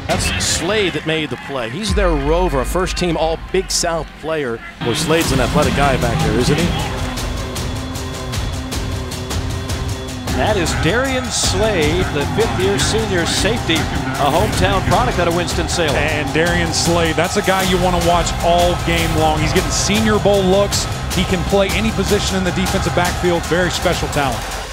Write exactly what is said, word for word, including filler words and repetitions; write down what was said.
That's Slade that made the play. He's their rover, a first-team All-Big South player. Well, Slade's an athletic guy back there, isn't he? That is Darion Slade, the fifth-year senior safety, a hometown product out of Winston-Salem. And Darion Slade, that's a guy you want to watch all game long. He's getting Senior Bowl looks. He can play any position in the defensive backfield. Very special talent.